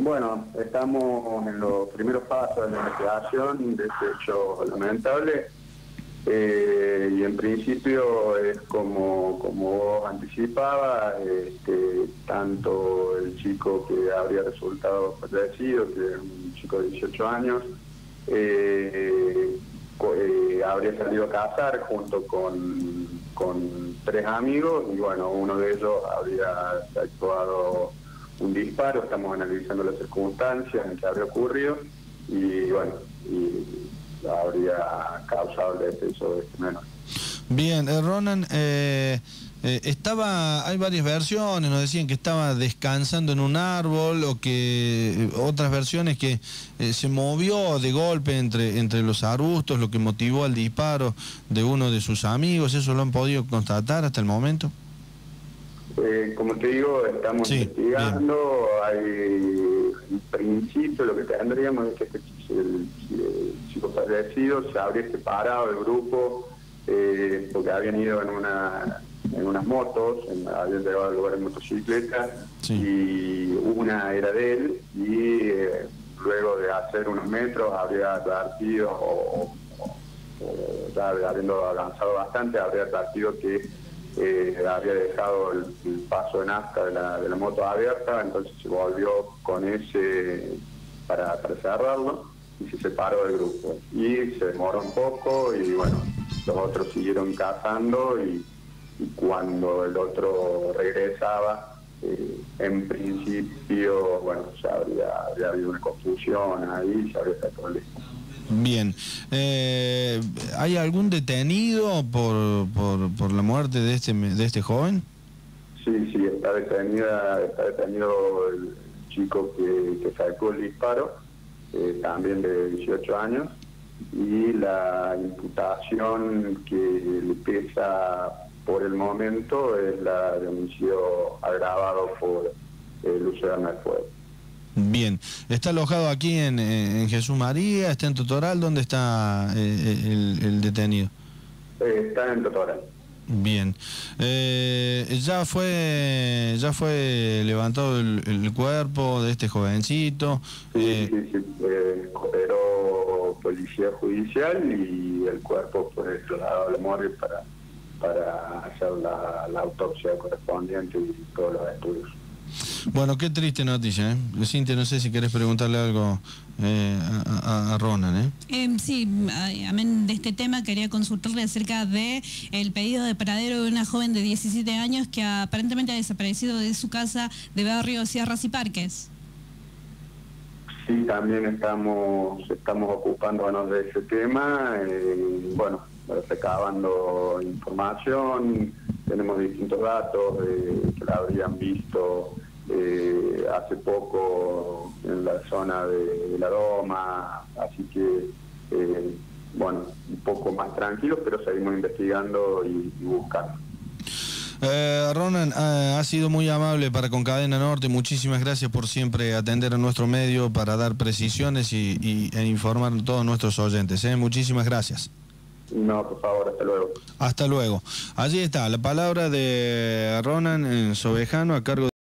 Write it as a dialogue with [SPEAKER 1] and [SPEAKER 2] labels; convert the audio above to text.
[SPEAKER 1] Bueno, estamos en los primeros pasos de la investigación de este hecho lamentable y en principio es como vos anticipabas, tanto el chico que habría resultado fallecido, que es un chico de 18 años, habría salido a cazar junto con 3 amigos y bueno, uno de ellos habría actuado un disparo. Estamos analizando las circunstancias en que habría ocurrido y bueno, y habría causado el deceso de este menor.
[SPEAKER 2] Bien, Ronan, hay varias versiones, nos decían que estaba descansando en un árbol o que otras versiones que se movió de golpe entre los arbustos, lo que motivó al disparo de uno de sus amigos. ¿Eso lo han podido constatar hasta el momento?
[SPEAKER 1] Como te digo, estamos investigando. En principio lo que tendríamos es que el chico fallecido se habría separado del grupo porque habían ido en unas motos, habían llegado al lugar en motocicleta, y una era de él y luego de hacer unos metros habría advertido, ya habiendo avanzado bastante, habría advertido que había dejado el paso de nafta de la moto abierta, entonces se volvió con ese para cerrarlo y se separó del grupo. Y se demoró un poco y bueno, los otros siguieron cazando y cuando el otro regresaba, en principio, bueno, ya habría habido una confusión ahí, se habría sacado el...
[SPEAKER 2] Bien. ¿Hay algún detenido por la muerte de este joven?
[SPEAKER 1] Sí, está detenido el chico que sacó el disparo, también de 18 años, y la imputación que le pesa por el momento es la de homicidio agravado por el uso de arma de fuego.
[SPEAKER 2] Bien, ¿está alojado aquí en Jesús María? ¿Está en Totoral? ¿Dónde está el detenido?
[SPEAKER 1] Está en Totoral.
[SPEAKER 2] Bien. ¿Ya fue levantado el cuerpo de este jovencito?
[SPEAKER 1] Sí. Cooperó policía judicial y el cuerpo fue trasladado a la morgue para hacer la autopsia correspondiente y todos los estudios.
[SPEAKER 2] Bueno, qué triste noticia, ¿eh? Cintia, no sé si querés preguntarle algo a Ronan, ¿eh?
[SPEAKER 3] Sí, amén de este tema, quería consultarle acerca de el pedido de paradero de una joven de 17 años que aparentemente ha desaparecido de su casa de barrio Sierras y Parques.
[SPEAKER 1] Sí, también estamos ocupándonos de ese tema, bueno, recabando información, tenemos distintos datos que la habrían visto hace poco en la zona de La Doma, así que, bueno, un poco más tranquilos, pero seguimos investigando y buscando.
[SPEAKER 2] Ronan, ha sido muy amable para con Cadena Norte, muchísimas gracias por siempre atender a nuestro medio para dar precisiones e informar a todos nuestros oyentes, muchísimas gracias.
[SPEAKER 1] No, por favor, hasta luego.
[SPEAKER 2] Hasta luego. Allí está la palabra de Ronan Sobejano a cargo de...